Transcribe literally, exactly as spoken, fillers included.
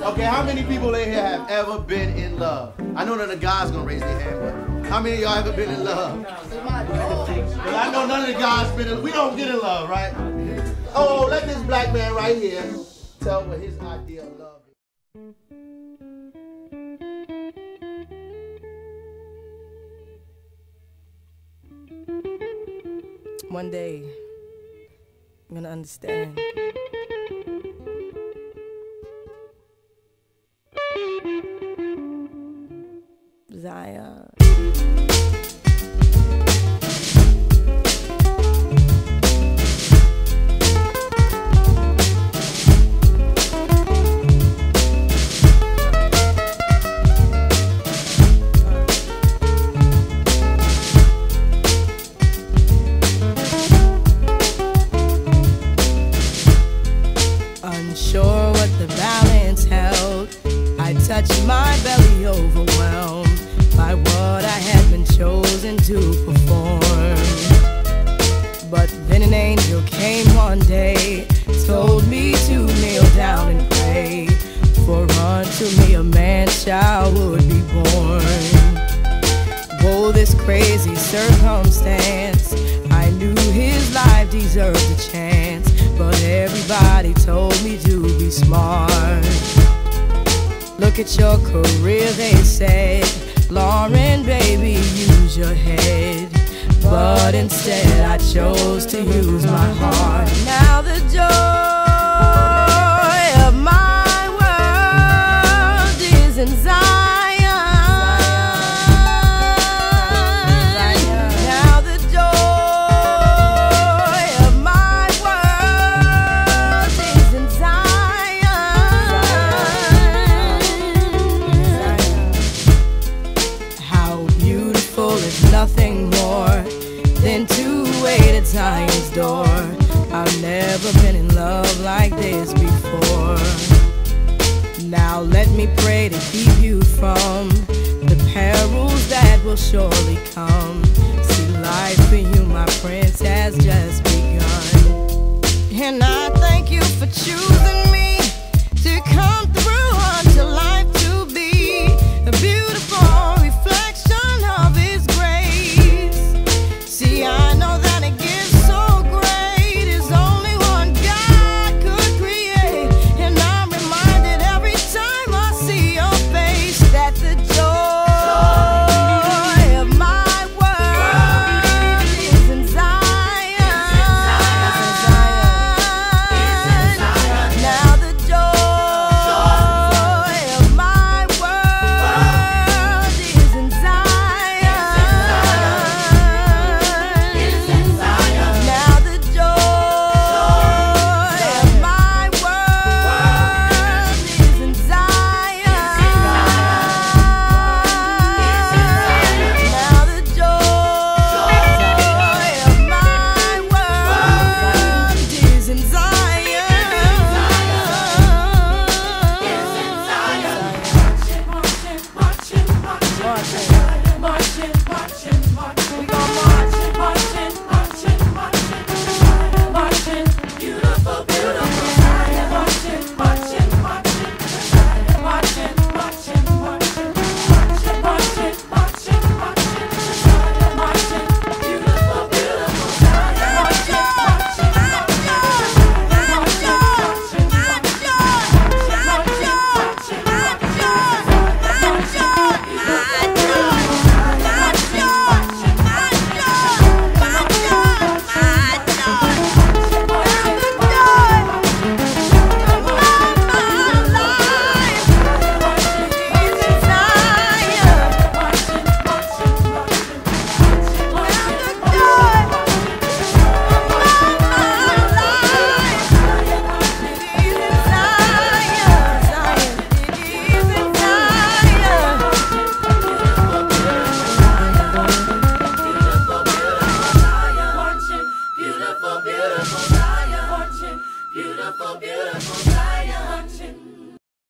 Okay, how many people in here have ever been in love? I know none of the guys gonna raise their hand, but how many of y'all ever been in love? Well, I know none of the guys been in, we don't get in love, right? Oh, let this black man right here tell what his idea of love is. One day, I'm gonna understand. Zion. Unsure what the balance held, I touched my belly, overwhelmed by what I had been chosen to perform. But then an angel came one day, told me to kneel down and pray, for unto me a man-child would be born. Whoa, this crazy circumstance, I knew his life deserved a chance, but everybody told me to be smart. Look at your career, they said, Lauren, baby, use your head. But instead I chose to use my heart. Now the joy of my world is in Zion. Now the joy of my world is in Zion. How beautiful is nothing more than to wait at Zion's door. I've never been in love like this before. Now let me pray to keep you from the perils that will surely come. See, life for you, my prince, has just begun. And I thank you for choosing me to come